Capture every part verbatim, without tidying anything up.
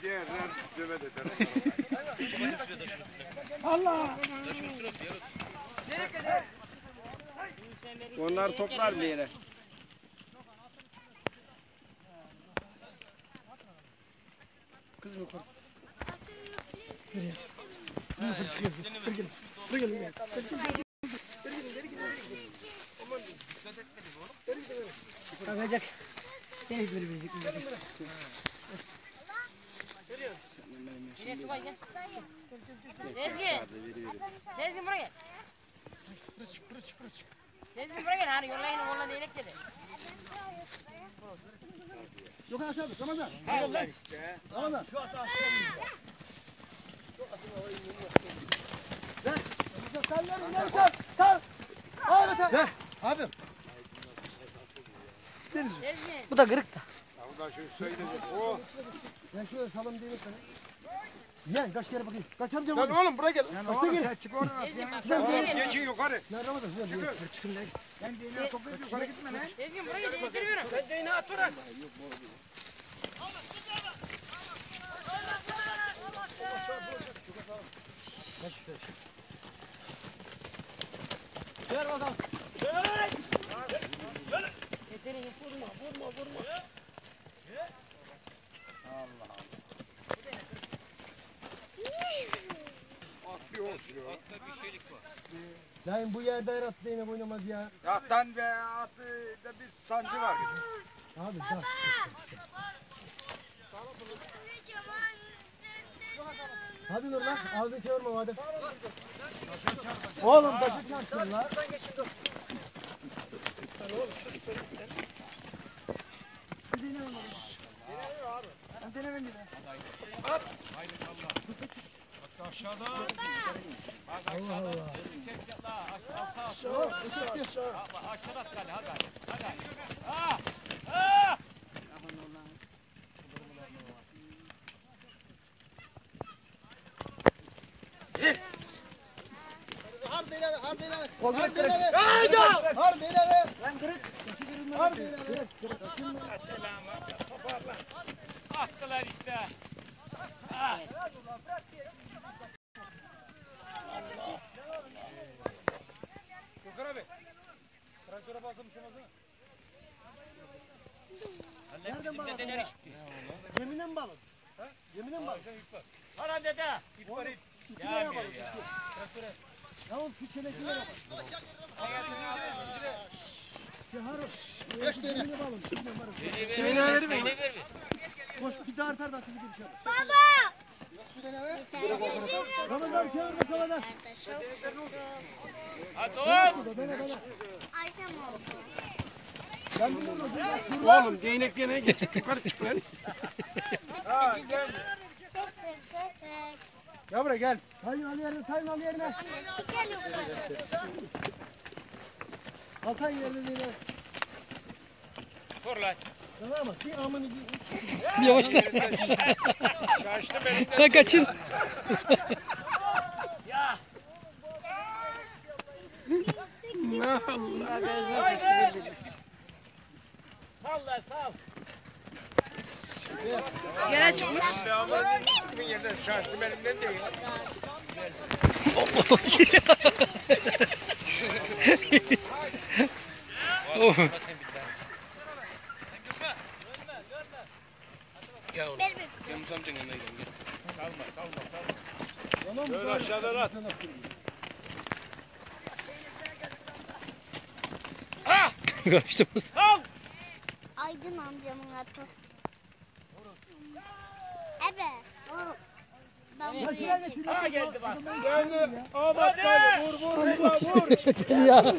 Allah! Onlar toplar bir yere. Kız mı kork? Nereye? Yukarı çıkıyor. Dur gelin. Dur gelin. Dur gelin. Kalkacak. Seni böyle verecek mi? Sezgin. Sezgin buraya. Kırış çık, kırış çık, kırış çık. Sezgin buraya gel. Hani yollayın oğlan değnek dedi. Yok aşağıda. Ramazan. Ramazan. Şu ata aşağıda. Ver. Sen ver. Ver. Sal. Sal. Ahmet ver. Abim. Bu da kırık da. Ben şöyle salım değil mi sana? Yen kaç kere bakayım. Kaçıracağım. Lan oğlum buraya gel. Kaçta gel. Çık oradan. Geçin yukarı. Lan Ramazan şuraya çıkın. Çıkın lan. Ben değneğe toplayıp yukarı gitme lan. Sezgin buraya değnektiriyorum. Sen değneğe at bırak. Ver bakalım. Ver. Yeteneği vurma, vurma, vurma. Allah Allah. At bir hoş ya. Atta bir şeylik var. Lan bu yerde her at değnek oynamaz ya. Attan ve atı da bir sancı var bizim. Abi sağ. Hadi dur lan ağzını çevirme madem. Oğlum taşı çarpsın lan. At. Aşağıda. Allah Allah. Aşağı aşağı aşağı. Aşağıda hadi hadi. Hadi. Ah! Ah! Har dene ver, har dene ver. Har dene ver. Haydi! Har dene ver. Lan kırık. Har dene ver. Selamı. Toparla. Attılar işte. Ah! Gökhan abi. Traktöre basılmış olmaz mı? Nereden bağladın? Yemine mi bağladın? Ha? Yemine mi bağladın? Hala dede. İp var ip. Gelmiyor ya. Traktöre. Ya oğlum şu çenekine bak. Şeharu. Beş tane. Yemine bağladın. Yemine verir mi? Koş bir daha artar da sizi bir şey. Baba! Ramazan çevirme saladan. Hadi oğlum. Ayşe mi oldu? Oğlum değnek değneğe geçip yukarı çık lan. Ha gel. Gel buraya gel. Sayın al yerine, sayın al yerine. Gel yukarı. Al sayın yerine değneğe. Vur lan. Tamam mı? Bir amını bir... Yavaşla. Kaçtı benim de. Ha kaçır. Ya. Ne Allah. Sal lan sal. Gene çıkmış. Kimin yerden şaştı benimden değil. Oh. Gel bir. Gel Musa amcanın yanına gidelim. Kalma kalma kalma. Tamam mı? Böyle aşağıdan at. Ah! Kaçtı Musa. Al! Aydın amcamın atı. Evet. O. Ben buraya geçtim. Ha geldi bak. Geldi. Ahmet geldi. Vur vur vur vur. Ya.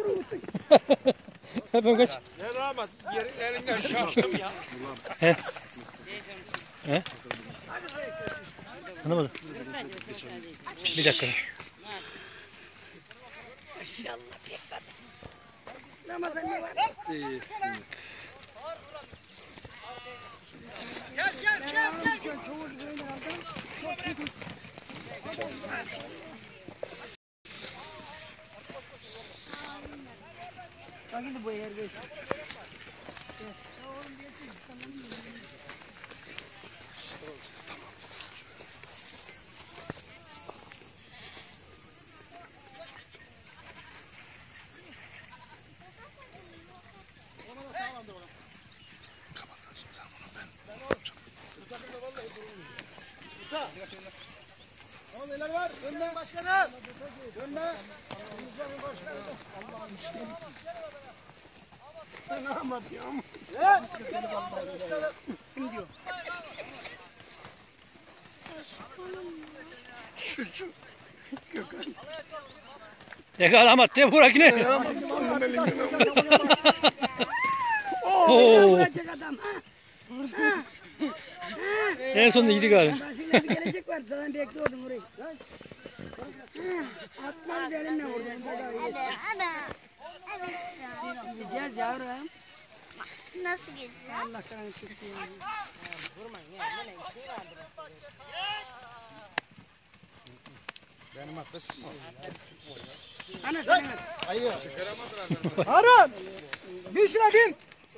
Hemen kaç. Ne rahmet. Yerin elinden şaştım ya. He. He? Anlamadım. Bir dakika. İyi. Gel gel gel gel. Şimdi bu yerde. Tamam. Tamam neler var? Önüne başkanım. Önüne. Ne anlatıyorum? Kim diyor? Şu şu. Gökhan. Yakalamat diye bırak yine. Annem elinden Oo. Vuracak adam ha. En sonunda iyiydi galiba. Başına bir gelecek var. Zaten bekliyordum orayı. Atmaz elinle vuracaksın. Hadi hadi. Evet. Gideceğiz yavrum. Nasıl gitti? Allah kanı çıktı ya. Benim atla çıkma. Ana sen Hayır. Harun. Bin şuna bin.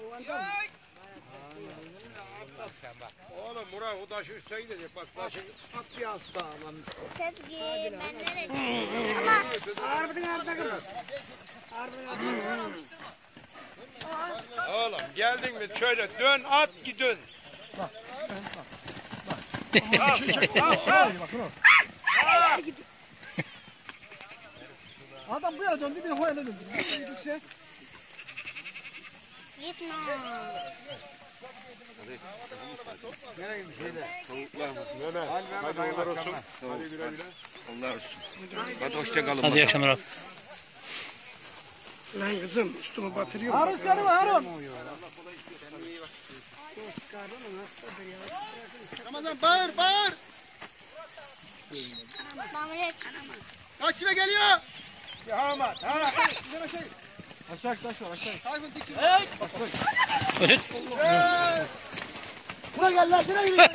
Oğlum Murat o taşı üstte gidecek. Bak taşı at bir hasta lan. Sezgi ben nereye Allah. Harbiden harbiden. Oğlum geldin mi şöyle dön at gidin. Adam bu yana döndü bir de o yana döndü. Gitse. Gitme. Hadi hayırlar olsun. Hadi güle güle. Allah olsun. Hadi hoşça kalın. Hadi iyi akşamlar abi. Lan kızım üstümü batırıyor. Harun seni mi Harun? Ramazan bağır bağır. Mamret. Kaç kime geliyor? Yahamat. Ha. Aşağı taş var aşağı. Tayfun dik. Evet. Buna gel lan buna yürü.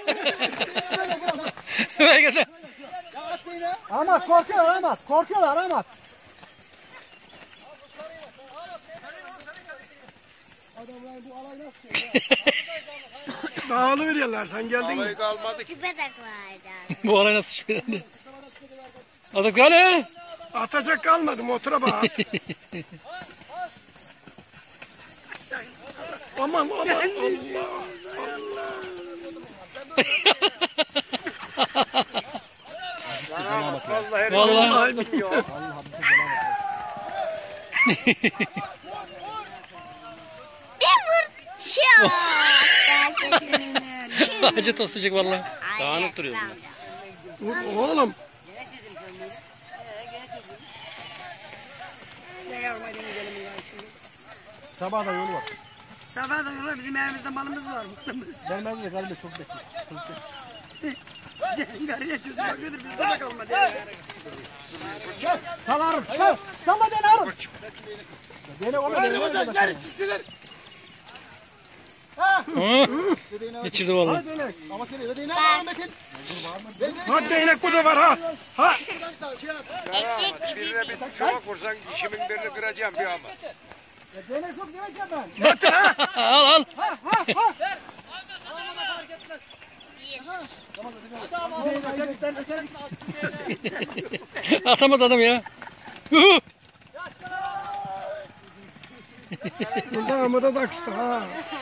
Ver gel. Ya at yine. Ahmet korkuyorlar Ahmet. Korkuyorlar Ahmet. Dağılı veriyorlar sen geldin mi? Havayı kalmadı ki. Küpe taklaydı. Bu olay nasıl çıkıyor? Adı gale. Atacak kalmadı motora bak. Aman aman Allah. Vallahi Vallahi. bilmiyor. Bir fırça. Acı toslayacak vallahi. Dağınık duruyor. Oğlum. Ne yavrum hadi gidelim ya şimdi. Sabah da yolu var. Sabah da yola bizim evimizde malımız var. Ben ben de galiba çok bekliyorum. Garıya çözüyor götür biz de kalmadı. Gel. Salarım. Gel. Sama den Harun. Dene onu dene. Ramazan gel çizdiler. Ha. Hı. Geçirdi vallahi. Hadi dene. Ama seni ve dene Harun Metin. Ha değnek burada var ha. Ha. Eşek gibi. Birine bir çubuk vursan işimin birini kıracağım bir ama. Dene çok demeyeceğim ben. Al al. Atamadı adam ya. Hı. Burada amada da akıştı ha.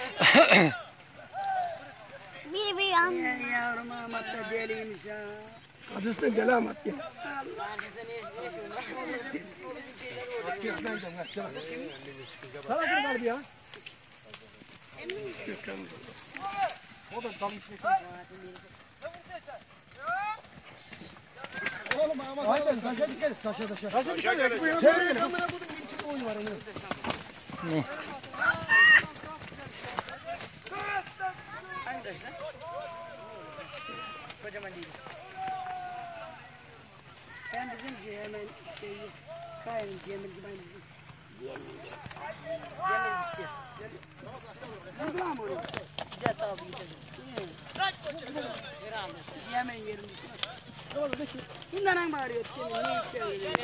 Bir bir yan. Ya yavrum Ahmet da deliymiş ha. Adısını deli amat ya. Sana kim galiba ya? Gökhan. O da dalmış ne Oğlum ama hayır taşa dikkat et taşa taşa. Taşa dikkat et. Çevirin. Kamera buldum bir çık oyun var onun. Kocaman değil. Ben bizim şey hemen şeyi kaynım Cemil gibi aynı bizim. Cemil gitti. Vurdu lan bunu. Güzel tabi gidelim. Cemil yerim gitti. Kimden hangi bağırıyor? Cemil ne içiyor?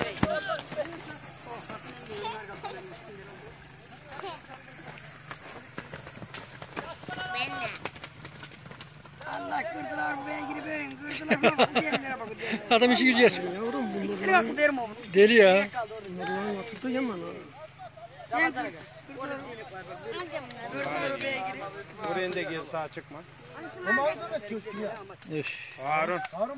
Ben de. Allah kırdılar bu ben girip öyle kırdılar ama diğerlere bakın diğerlere. Adam işi gücü yer. Yavrum bunlar İkisini yaptı derim oğlum. Deli ya. bunlar atıldı yaman ha. Ben kırdılar. Kırdılar oraya girip. Buraya da gel sağa çıkma. Üf. Harun.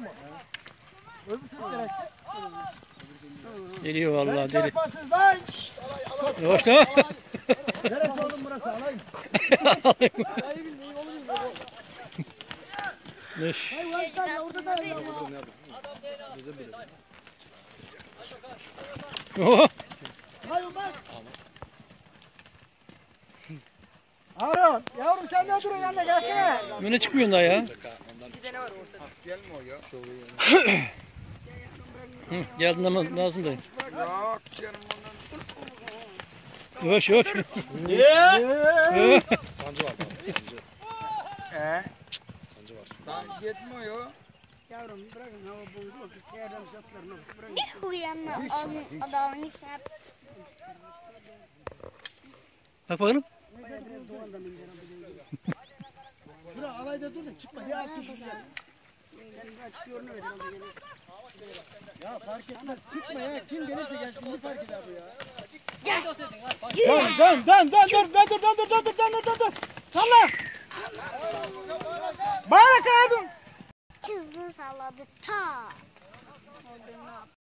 Geliyor vallahi deli. Çarpasınız lan. Yavaş lan. Neresi oğlum burası alayım. Üf. Hayır var sen orada da ya. Oh. Hayır bak. Harun yavrum sen ne duruyorsun yanında gelsene. Böyle çıkmıyorsun daha ya. Gelme o ya. Hı, geldin ama lazım değil. Yok canım ondan. Yavaş yavaş. Eee. He? Lan gitmiyor. Yavrum bırakın hava bozdu. Yerden satlarını bırakın. Bir huyanla adamın işine yap. Bak bakalım. Şura alayda dur da çıkma. Bir altı şu gel. Açık yorunu verin. Ya fark etmez. Çıkma ya. Kim gelirse gelsin. Ne fark eder bu ya? Gel. Dön dön dön dön dön dön dur dön dur dön dur